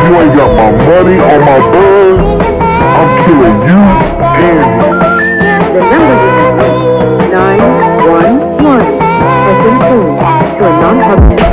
you ain't got my money or my buzz, I'm killing you and me. The number you have reached, 911, has been changed to a non-public